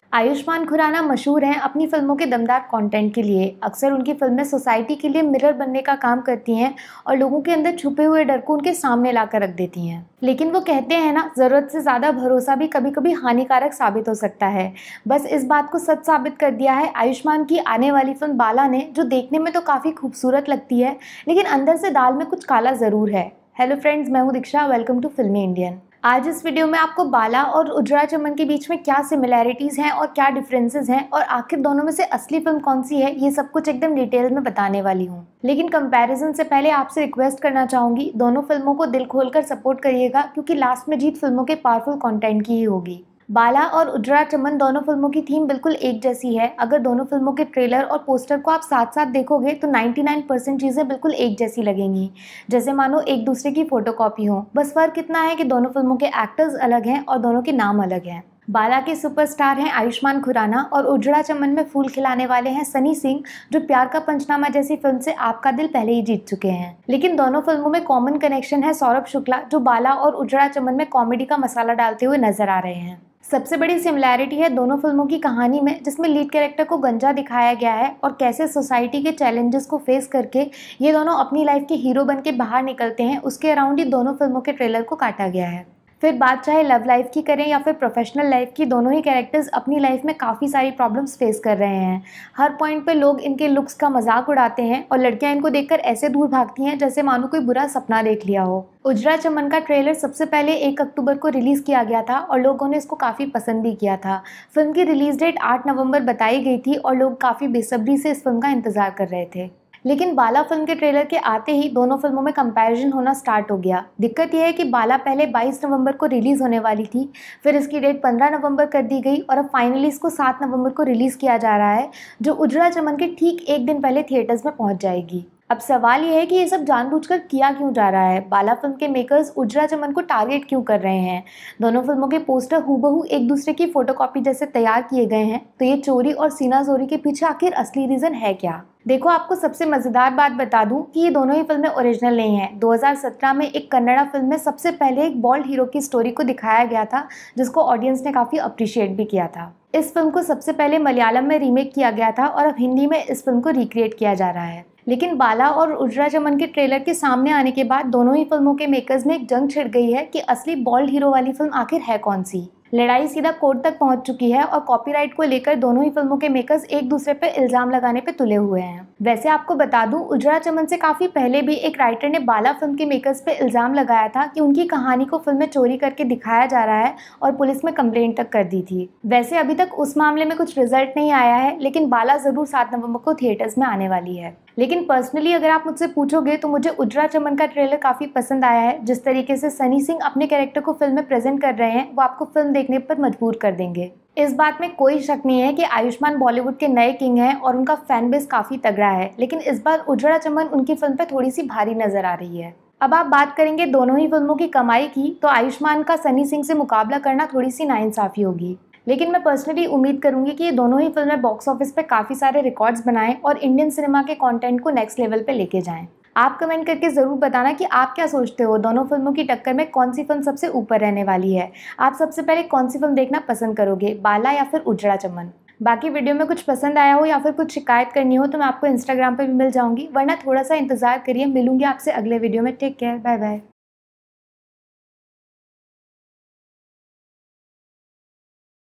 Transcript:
आयुष्मान खुराना मशहूर हैं अपनी फिल्मों के दमदार कंटेंट के लिए। अक्सर उनकी फिल्में सोसाइटी के लिए मिरर बनने का काम करती हैं और लोगों के अंदर छुपे हुए डर को उनके सामने लाकर रख देती हैं। लेकिन वो कहते हैं ना, ज़रूरत से ज़्यादा भरोसा भी कभी कभी हानिकारक साबित हो सकता है। बस इस बात को सच साबित कर दिया है आयुष्मान की आने वाली फिल्म बाला ने, जो देखने में तो काफ़ी खूबसूरत लगती है लेकिन अंदर से दाल में कुछ काला ज़रूर है। हेलो फ्रेंड्स, मैं हूँ Diksha. Welcome to Filmy Indian. आज इस वीडियो में आपको बाला और उजड़ा चमन के बीच में क्या सिमिलैरिटीज़ हैं और क्या डिफरेंसेस हैं और आखिर दोनों में से असली फिल्म कौन सी है, ये सब कुछ एकदम डिटेल में बताने वाली हूँ। लेकिन कंपैरिजन से पहले आपसे रिक्वेस्ट करना चाहूँगी, दोनों फिल्मों को दिल खोलकर सपोर्ट करिएगा क्योंकि लास्ट में जीत फिल्मों के पावरफुल कॉन्टेंट की ही होगी। बाला और उजड़ा चमन दोनों फिल्मों की थीम बिल्कुल एक जैसी है। अगर दोनों फिल्मों के ट्रेलर और पोस्टर को आप साथ साथ देखोगे तो 99% चीज़ें बिल्कुल एक जैसी लगेंगी, जैसे मानो एक दूसरे की फोटोकॉपी हो। बस फ़र्क इतना है कि दोनों फिल्मों के एक्टर्स अलग हैं और दोनों के नाम अलग हैं। बाला के सुपरस्टार हैं आयुष्मान खुराना और उजड़ा चमन में फूल खिलाने वाले हैं सनी सिंह, जो प्यार का पंचनामा जैसी फिल्म से आपका दिल पहले ही जीत चुके हैं। लेकिन दोनों फिल्मों में कॉमन कनेक्शन है सौरभ शुक्ला, जो बाला और उजड़ा चमन में कॉमेडी का मसाला डालते हुए नजर आ रहे हैं। सबसे बड़ी सिमिलैरिटी है दोनों फिल्मों की कहानी में, जिसमें लीड कैरेक्टर को गंजा दिखाया गया है और कैसे सोसाइटी के चैलेंजेस को फेस करके ये दोनों अपनी लाइफ के हीरो बन के बाहर निकलते हैं, उसके अराउंड ही दोनों फिल्मों के ट्रेलर को काटा गया है। फिर बात चाहे लव लाइफ की करें या फिर प्रोफेशनल लाइफ की, दोनों ही कैरेक्टर्स अपनी लाइफ में काफ़ी सारी प्रॉब्लम्स फेस कर रहे हैं। हर पॉइंट पे लोग इनके लुक्स का मजाक उड़ाते हैं और लड़कियां इनको देखकर ऐसे दूर भागती हैं जैसे मानो कोई बुरा सपना देख लिया हो। उजड़ा चमन का ट्रेलर सबसे पहले 1 अक्टूबर को रिलीज़ किया गया था और लोगों ने इसको काफ़ी पसंद भी किया था। फिल्म की रिलीज डेट 8 नवंबर बताई गई थी और लोग काफ़ी बेसब्री से इस फिल्म का इंतज़ार कर रहे थे। लेकिन बाला फिल्म के ट्रेलर के आते ही दोनों फिल्मों में कंपैरिजन होना स्टार्ट हो गया। दिक्कत यह है कि बाला पहले 22 नवंबर को रिलीज़ होने वाली थी, फिर इसकी डेट 15 नवंबर कर दी गई और अब फाइनली इसको 7 नवंबर को रिलीज़ किया जा रहा है, जो उजड़ा चमन के ठीक एक दिन पहले थिएटर्स में पहुंच जाएगी। अब सवाल यह है कि ये सब जानबूझकर किया क्यों जा रहा है। बाला फिल्म के मेकर्स उजड़ा चमन को टारगेट क्यों कर रहे हैं। दोनों फिल्मों के पोस्टर हूबहू एक दूसरे की फोटोकॉपी जैसे तैयार किए गए हैं, तो ये चोरी और सीनाजोरी के पीछे आखिर असली रीज़न है क्या। देखो, आपको सबसे मज़ेदार बात बता दूं कि ये दोनों ही फिल्में ओरिजिनल नहीं हैं। 2017 में एक कन्नड़ा फिल्म में सबसे पहले एक बॉल्ड हीरो की स्टोरी को दिखाया गया था, जिसको ऑडियंस ने काफ़ी अप्रिशिएट भी किया था। इस फिल्म को सबसे पहले मलयालम में रीमेक किया गया था और अब हिंदी में इस फिल्म को रिक्रिएट किया जा रहा है। लेकिन बाला और उजड़ा चमन के ट्रेलर के सामने आने के बाद दोनों ही फिल्मों के मेकर्स में एक जंग छिड़ गई है कि असली बॉल्ड हीरो वाली फिल्म आखिर है कौन सी। लड़ाई सीधा कोर्ट तक पहुंच चुकी है और कॉपीराइट को लेकर दोनों ही फिल्मों के मेकर्स एक दूसरे पे इल्जाम लगाने पे तुले हुए हैं। वैसे आपको बता दूं, उजड़ा चमन से काफी पहले भी एक राइटर ने बाला फिल्म के मेकर्स पे इल्जाम लगाया था कि उनकी कहानी को फिल्म में चोरी करके दिखाया जा रहा है और पुलिस में कंप्लेंट तक कर दी थी। वैसे अभी तक उस मामले में कुछ रिजल्ट नहीं आया है, लेकिन बाला जरूर 7 नवंबर को थिएटर्स में आने वाली है। लेकिन पर्सनली अगर आप मुझसे पूछोगे तो मुझे उजड़ा चमन का ट्रेलर काफ़ी पसंद आया है। जिस तरीके से सनी सिंह अपने कैरेक्टर को फिल्म में प्रेजेंट कर रहे हैं, वो आपको फिल्म देखने पर मजबूर कर देंगे। इस बात में कोई शक नहीं है कि आयुष्मान बॉलीवुड के नए किंग हैं और उनका फैन बेस काफ़ी तगड़ा है, लेकिन इस बार उजड़ा चमन उनकी फिल्म पर थोड़ी सी भारी नजर आ रही है। अब आप बात करेंगे दोनों ही फिल्मों की कमाई की, तो आयुष्मान का सनी सिंह से मुकाबला करना थोड़ी सी नाइंसाफ़ी होगी। लेकिन मैं पर्सनली उम्मीद करूंगी कि ये दोनों ही फिल्में बॉक्स ऑफिस पे काफ़ी सारे रिकॉर्ड्स बनाएं और इंडियन सिनेमा के कंटेंट को नेक्स्ट लेवल पे लेके जाएं। आप कमेंट करके ज़रूर बताना कि आप क्या सोचते हो, दोनों फिल्मों की टक्कर में कौन सी फिल्म सबसे ऊपर रहने वाली है। आप सबसे पहले कौन सी फिल्म देखना पसंद करोगे, बाला या फिर उजड़ा चमन। बाकी वीडियो में कुछ पसंद आया हो या फिर कुछ शिकायत करनी हो तो मैं आपको इंस्टाग्राम पर भी मिल जाऊंगी, वरना थोड़ा सा इंतजार करिए। मिलूंगी आपसे अगले वीडियो में। Take care, bye bye.